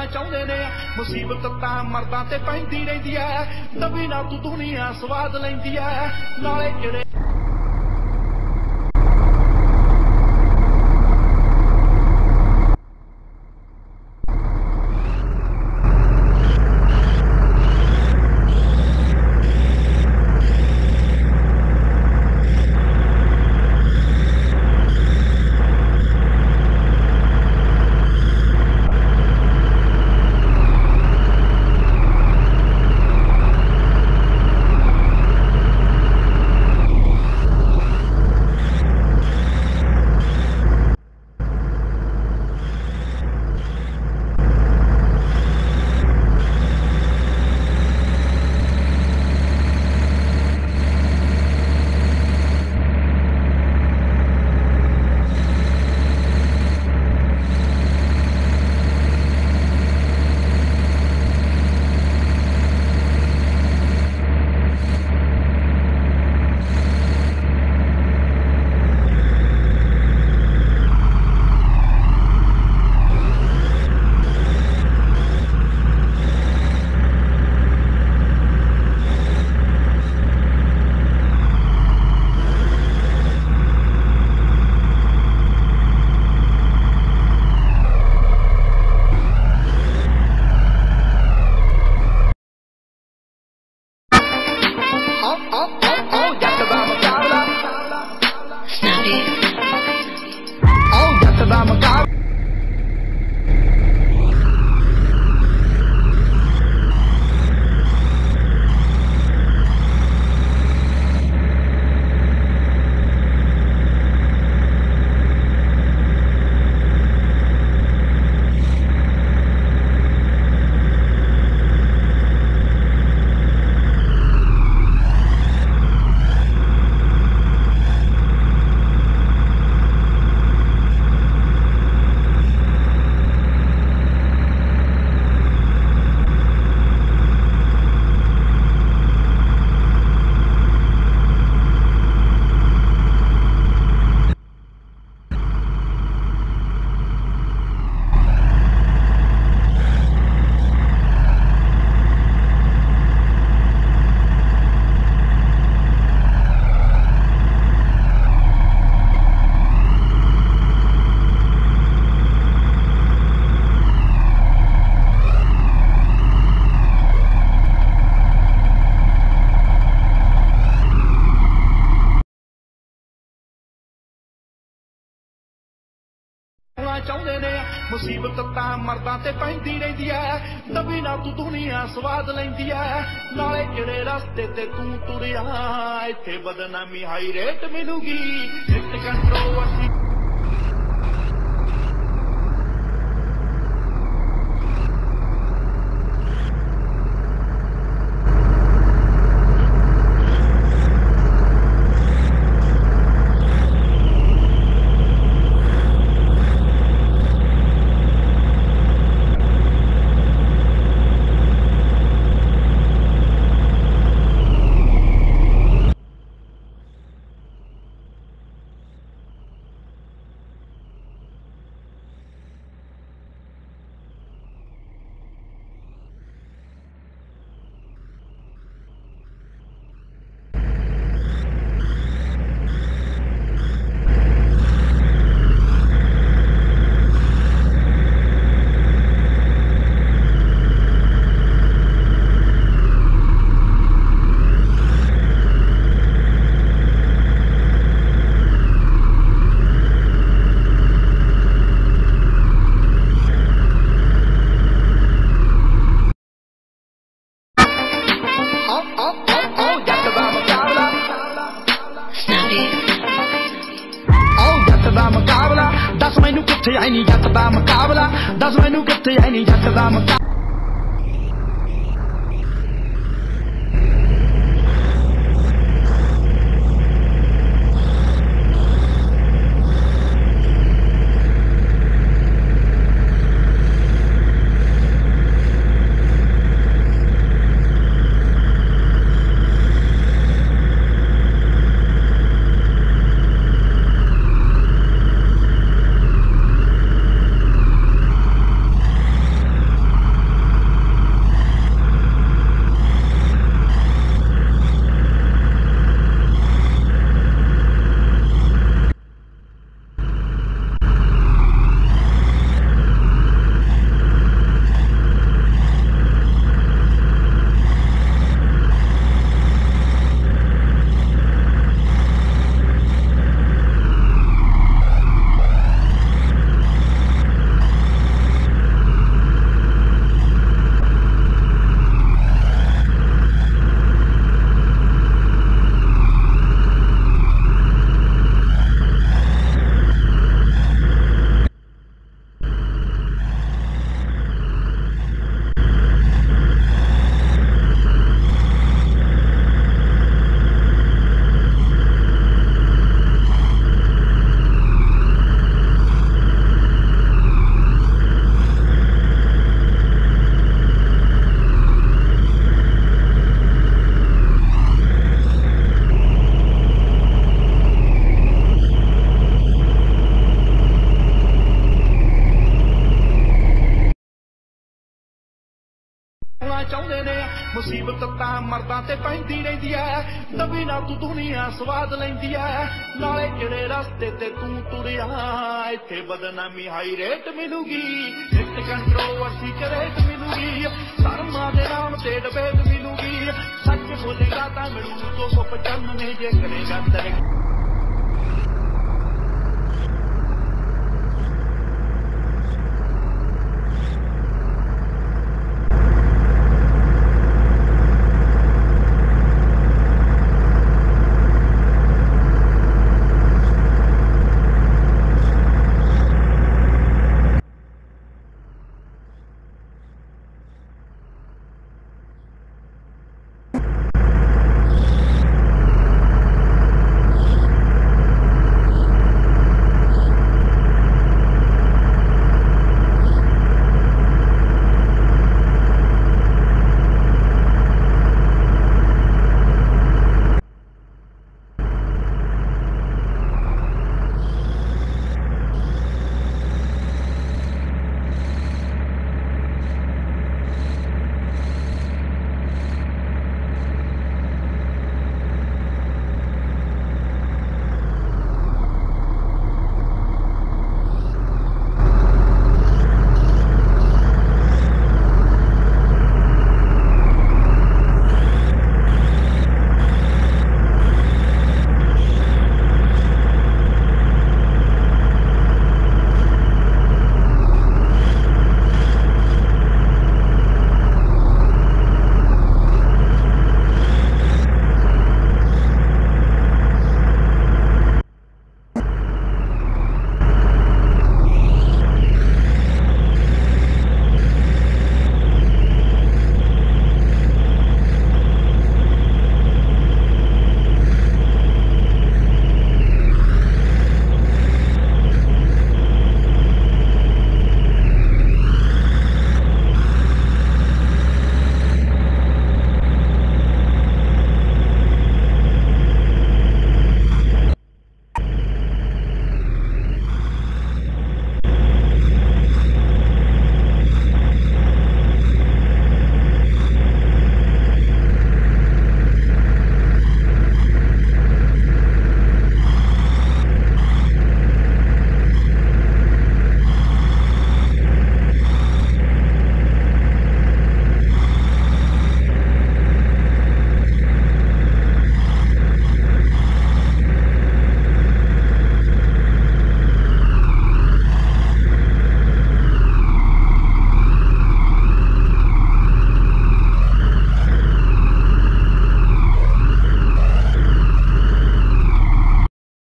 ਚਾਹੁੰਦੇ ਨੇ ਮੁਸੀਬਤ ਤਾਂ ਮਰਦਾਂ ਤੇ ਪੈਂਦੀ ਰਹਿੰਦੀ ਐ ਦਬੀ ਨਾ ਤੂੰ ਦੁਨੀਆ ਸਵਾਦ ਲੈਂਦੀ ਐ ਨਾਲੇ ਜਿਹੜੇ ਚਾਹੁੰਦੇ ਨੇ ਮੁਸੀਬਤ ਤਾਂ ਮਰਦਾਂ ਤੇ ਪੈਂਦੀ ਰਹਿੰਦੀ ਐ ਦਬੀ ਨਾ ਤੂੰ ਦੁਨੀਆ ਸਵਾਦ ਲੈਂਦੀ ਐ ਨਾਲੇ ਜਿਹੜੇ ਰਸਤੇ ਤੇ ਤੂੰ ਤੁਰਿਆ ਇੱਥੇ ਬਦਨਾਮੀ ਹਾਈ ਰੇਟ ਮਿਲੂਗੀ ਹਿੱਟ ਕੰਟਰੋਵਰਸੀ दस मैनू किथे आई नी जट दा मुकाबला दस मैनू किथे आई नी जट दा मुकाबला ਚਾਹੁੰਦੇ ਨੇ ਮੁਸੀਬਤ ਤਾਂ ਮਰਦਾਂ ਤੇ ਪੈਂਦੀ ਰਹਿੰਦੀ ਐ ਦਬੀ ਨਾ ਤੂੰ ਦੁਨੀਆ ਸਵਾਦ ਲੈਂਦੀ ਐ ਨਾਲੇ ਜਿਹੜੇ ਰਸਤੇ ਤੇ ਤੂੰ ਤੁਰਿਆ ਇੱਥੇ ਬਦਨਾਮੀ ਹਾਈ ਰੇਟ ਮਿਲੂਗੀ ਹਿੱਟ ਕੰਟਰੋਵਰਸੀ ਕਰੇਟ ਮਿਲੂਗੀ ਧਰਮਾਂ ਦੇ ਨਾਮ ਤੇ ਡਬੇਟ ਮਿਲੂਗੀ ਸੱਚ ਬੋਲੇਗਾ ਤਾਂ ਮਿਲੂ 295 ਜੇ ਕਰੇਗਾ ਤੇਰੇ